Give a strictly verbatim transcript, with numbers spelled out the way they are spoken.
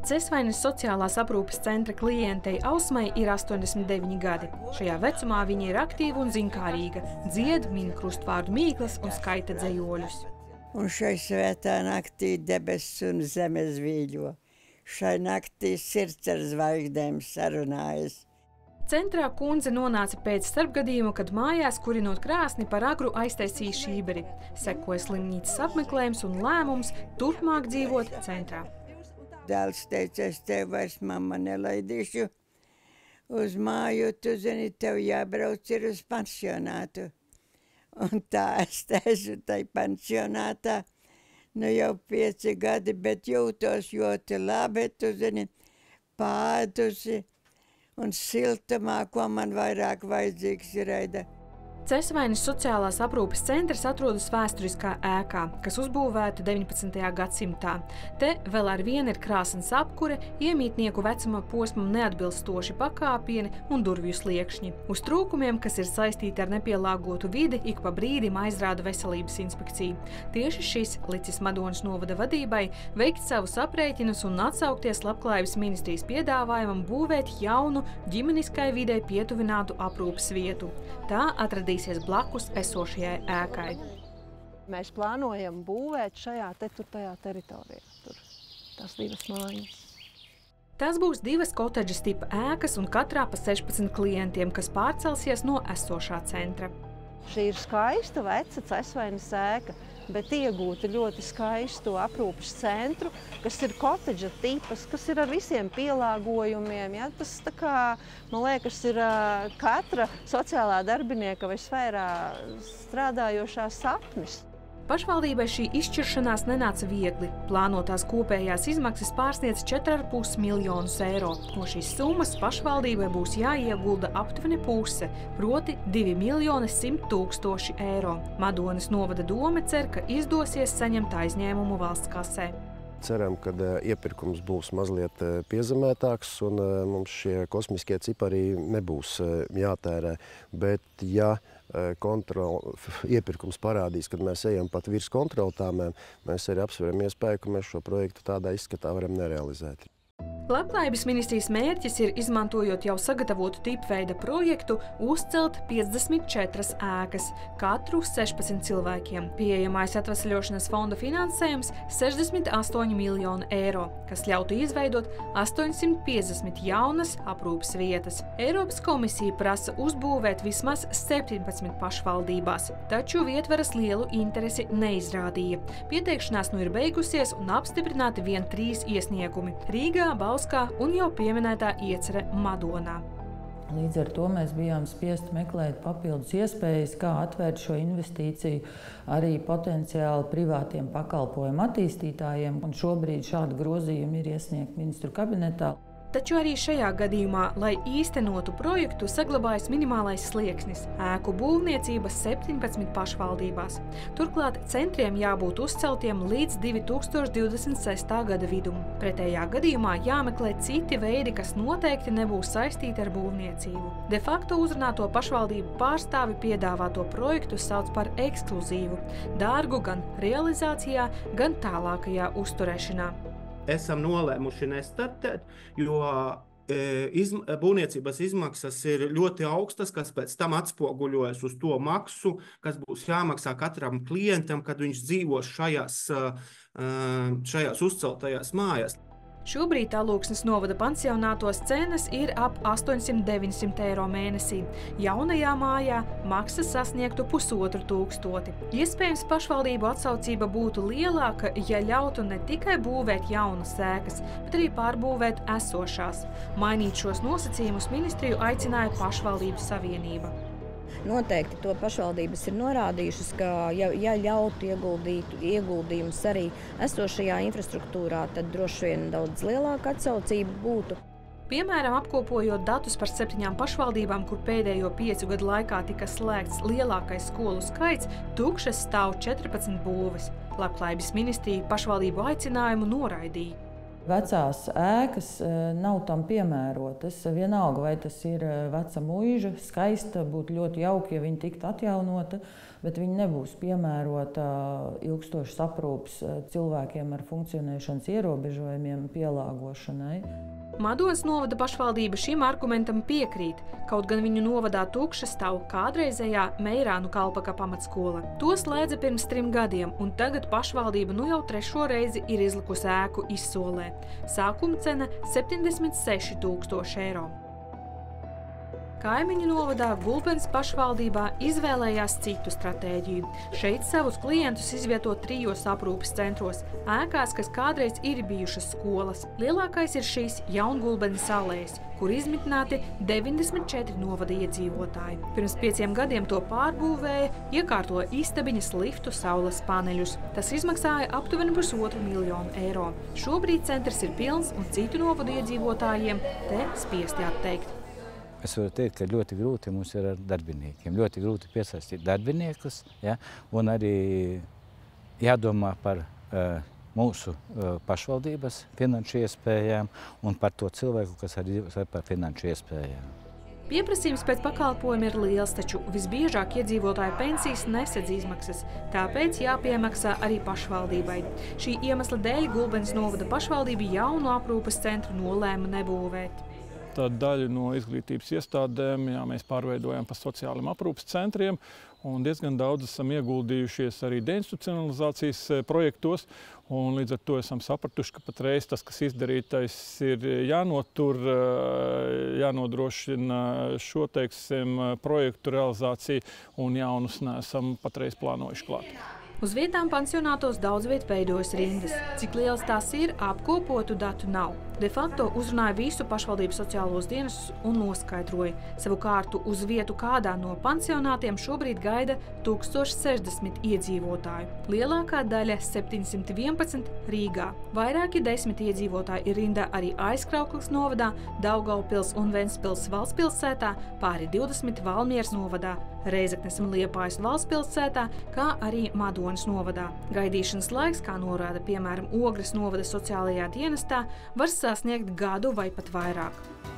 Cesvainas sociālās aprūpes centra klientei Ausmai ir astoņdesmit deviņi gadi. Šajā vecumā viņa ir aktīva un zinkārīga, dzied, min krustvārdu mīklas un skaita dzejoļus. Un šai svētā naktī debesis un zemes vīļo. Šai naktī sirds ar zvaigznēm sarunājas. Centrā kundze nonāca pēc starpgadījuma, kad mājās, kurinot krāsni, par agru aiztaisīja šīberi. Sekoja slimnīcas apmeklējums un lēmums turpmāk dzīvot centrā. Dēls teica, es tev vairs, mamma, nelaidīšu uz māju, tu zini, tev jābrauc ir uz pansionātu. Un tā es teicu, tai pansionātā, nu jau pieci gadi, bet jūtos ļoti labi, tu zini, pādusi. Un siltumā, ko man vairāk vajadzīgs ir Aida. Cesvainas sociālās aprūpes centrs atrodas vēsturiskā ēkā, kas uzbūvēta deviņpadsmitajā gadsimtā. Te vēl ar vienu ir krāsns apkure, iemītnieku vecuma posmam neatbilstoši pakāpieni un durvju sliekšņi. Uz trūkumiem, kas ir saistīti ar nepielāgotu vidi, ik pa brīdim aizrāda veselības inspekcija. Tieši šis licis Madonas novada vadībai veikt savus aprēķinus un atsaukties Labklājības ministrijas piedāvājumam būvēt jaunu, ģimeniskai videi pietuvinātu aprūpes vietu. Tā atradīs blakus esošajai ēkai. Mēs plānojam būvēt šajā te tur tajā teritorijā, tur tās divas mājas. Tās būs divas kotedžas tipa ēkas un katrā pa sešpadsmit klientiem, kas pārcelsies no esošā centra. Šī ir skaista veca Cesvainas ēka, bet iegūta ļoti skaistu aprūpes centru, kas ir kotedža tipas, kas ir ar visiem pielāgojumiem. Ja? Tas, tā kā, man liekas, ir katra sociālā darbinieka vai sfērā strādājošā sapnis. Pašvaldībai šī izšķiršanās nenāca viegli. Plānotās kopējās izmaksas pārsniedz četri ar pus miljonus eiro. No šīs summas pašvaldībai būs jāiegulda aptuveni puse, proti divi miljoni simt tūkstoši eiro. Madonas novada dome cer, ka izdosies saņemt aizņēmumu valsts kasē. Ceram, ka iepirkums būs mazliet piezemētāks un mums šie kosmiskie cipari nebūs jātērē. Bet, ja kontrol, iepirkums parādīs, kad mēs ejam pat virs kontroltāmēm, mēs arī apsveram iespēju, ka mēs šo projektu tādā izskatā varam nerealizēt. Labklājības ministrijas mērķis ir, izmantojot jau sagatavotu tipveida projektu, uzcelt piecdesmit četras ēkas, katru sešpadsmit cilvēkiem. Pieejamais atvesaļošanas fonda finansējums sešdesmit astoņi miljoni eiro, kas ļautu izveidot astoņsimt piecdesmit jaunas aprūpes vietas. Eiropas komisija prasa uzbūvēt vismaz septiņpadsmit pašvaldībās, taču vietvaras lielu interesi neizrādīja. Pieteikšanās nu ir beigusies un apstiprināti vien trīs iesniegumi – Rīgā, Bauskā un jau pieminētā iecere Madonā. Līdz ar to mēs bijām spiesti meklēt papildus iespējas, kā atvērt šo investīciju arī potenciāli privātiem pakalpojumu attīstītājiem, un šobrīd šādi grozījumi ir iesniegti ministru kabinetā. Taču arī šajā gadījumā, lai īstenotu projektu, saglabājas minimālais slieksnis – ēku būvniecība septiņpadsmit pašvaldībās. Turklāt centriem jābūt uzceltiem līdz divi tūkstoši divdesmit sestā gada vidum. Pretējā gadījumā jāmeklē citi veidi, kas noteikti nebūs saistīti ar būvniecību. De facto uzrunāto pašvaldību pārstāvi piedāvāto projektu sauc par ekskluzīvu, dārgu gan realizācijā, gan tālākajā uzturēšanā. Esam nolēmuši nestartēt, jo izm būvniecības izmaksas ir ļoti augstas, kas pēc tam atspoguļojas uz to maksu, kas būs jāmaksā katram klientam, kad viņš dzīvos šajās, šajās uzceltajās mājās. Šobrīd Alūksnes novada pansionātos cenas ir ap astoņsimt deviņsimt eiro mēnesī. Jaunajā mājā maksa sasniegtu pusotru tūkstoti. Iespējams, pašvaldību atsaucība būtu lielāka, ja ļautu ne tikai būvēt jaunas ēkas, bet arī pārbūvēt esošās. Mainīt šos nosacījumus ministriju aicināja Pašvaldību savienība. Noteikti to pašvaldības ir norādījušas, ka ja, ja ļautu ieguldīt ieguldījumus arī esošajā infrastruktūrā, tad droši vien daudz lielāka atsaucība būtu. Piemēram, apkopojot datus par septiņām pašvaldībām, kur pēdējo piecu gadu laikā tika slēgts lielākais skolu skaits, tukšas stāv četrpadsmit būves. Labklājības ministrija pašvaldību aicinājumu noraidīja. Vecās ēkas nav tam piemērotas. Vienalga, vai tas ir veca muiža, skaista, būtu ļoti jauki, ja viņa tiktu atjaunota, bet viņa nebūs piemērota ilgstošas aprūpes cilvēkiem ar funkcionēšanas ierobežojumiem pielāgošanai. Madonas novada pašvaldība šim argumentam piekrīt, kaut gan viņu novadā tukša stāv kādreizējā Meirānu Kalpaka pamatskola. To slēdza pirms trim gadiem, un tagad pašvaldība nu jau trešo reizi ir izlikusi ēku izsolē. Sākuma cena septiņdesmit seši tūkstoši eiro. Kaimiņu novadā Gulbenes pašvaldībā izvēlējās citu stratēģiju. Šeit savus klientus izvieto trijos aprūpes centros, ēkās, kas kādreiz ir bijušas skolas. Lielākais ir šīs Jaungulbenes alējas, kur izmitināti deviņdesmit četri novada iedzīvotāji. Pirms pieciem gadiem to pārbūvēja, iekārtoja istabiņas, liftu, saules paneļus. Tas izmaksāja aptuveni pusotru miljonu eiro. Šobrīd centrs ir pilns un citu novadu iedzīvotājiem te spiesti atteikt. Es varu teikt, ka ļoti grūti mums ir ar darbiniekiem. Ļoti grūti piesaistīt darbiniekus, ja, un arī jādomā par uh, mūsu uh, pašvaldības finanšu iespējām un par to cilvēku, kas arī ir par finanšu iespējām. Pieprasījums pēc pakalpojuma ir liels, taču visbiežāk iedzīvotāju pensijas nesedz izmaksas, tāpēc jāpiemaksā arī pašvaldībai. Šī iemesla dēļ Gulbenes novada pašvaldība jaunu aprūpes centru nolēma nebūvēt. Tāda daļa no izglītības iestādēm jā, mēs pārveidojam par sociāliem aprūpes centriem, un diezgan daudz esam ieguldījušies arī deinstitucionalizācijas projektos, un līdz ar to esam sapratuši, ka patreiz tas, kas izdarītais, ir jānotur, jānodrošina šo, teiksim, projektu realizāciju, un jaunus neesam patreiz plānojuši klāt. Uz vietām pansionātos daudz viet veidojas rindas. Cik lielas tās ir, apkopotu datu nav. De facto uzrunāja visu pašvaldības sociālos dienestus un noskaidroja. Savukārt uz vietu kādā no pansionātiem šobrīd gaida tūkstoš sešdesmit iedzīvotāju. Lielākā daļa septiņsimt vienpadsmit Rīgā. Vairāki desmit iedzīvotāji ir rindā arī Aizkraukles novadā, Daugavpils un Ventspils valstspilsētā, pāri divdesmit Valmieras novadā, Reizeknes un Liepājas valstspilsētā, kā arī Madonas novadā. Gaidīšanas laiks, kā norāda piemēram Ogres novada sociālajā dienestā, var sasniegt gadu vai pat vairāk.